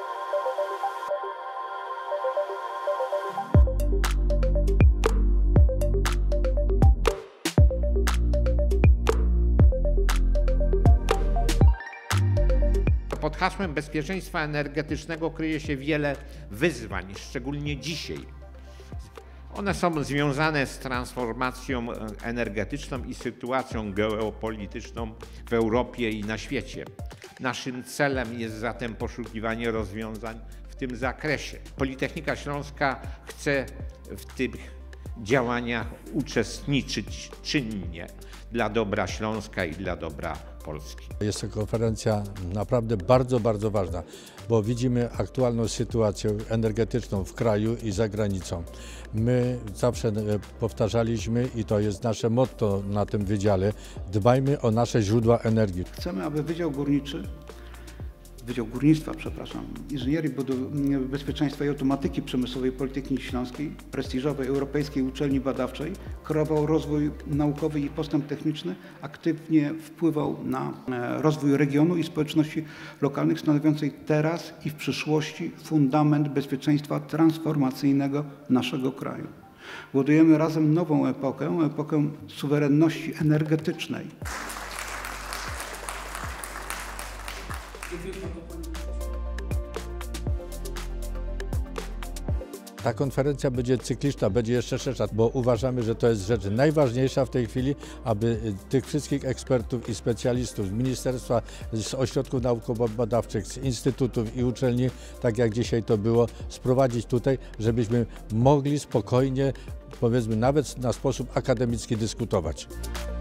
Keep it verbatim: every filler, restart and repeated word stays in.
Pod hasłem bezpieczeństwa energetycznego kryje się wiele wyzwań, szczególnie dzisiaj. One są związane z transformacją energetyczną i sytuacją geopolityczną w Europie i na świecie. Naszym celem jest zatem poszukiwanie rozwiązań w tym zakresie. Politechnika Śląska chce w tych działaniach uczestniczyć czynnie dla dobra Śląska i dla dobra Polski. Jest to konferencja naprawdę bardzo, bardzo ważna, bo widzimy aktualną sytuację energetyczną w kraju i za granicą. My zawsze powtarzaliśmy i to jest nasze motto na tym wydziale: dbajmy o nasze źródła energii. Chcemy, aby Wydział Górniczy, Wydział Górnictwa, przepraszam, Inżynierii Bezpieczeństwa i Automatyki Przemysłowej Politechniki Śląskiej, prestiżowej europejskiej uczelni badawczej, kreował rozwój naukowy i postęp techniczny, aktywnie wpływał na rozwój regionu i społeczności lokalnych, stanowiącej teraz i w przyszłości fundament bezpieczeństwa transformacyjnego naszego kraju. Budujemy razem nową epokę, epokę suwerenności energetycznej. Ta konferencja będzie cykliczna, będzie jeszcze szersza, bo uważamy, że to jest rzecz najważniejsza w tej chwili, aby tych wszystkich ekspertów i specjalistów z ministerstwa, z ośrodków naukowo-badawczych, z instytutów i uczelni, tak jak dzisiaj to było, sprowadzić tutaj, żebyśmy mogli spokojnie, powiedzmy nawet na sposób akademicki dyskutować.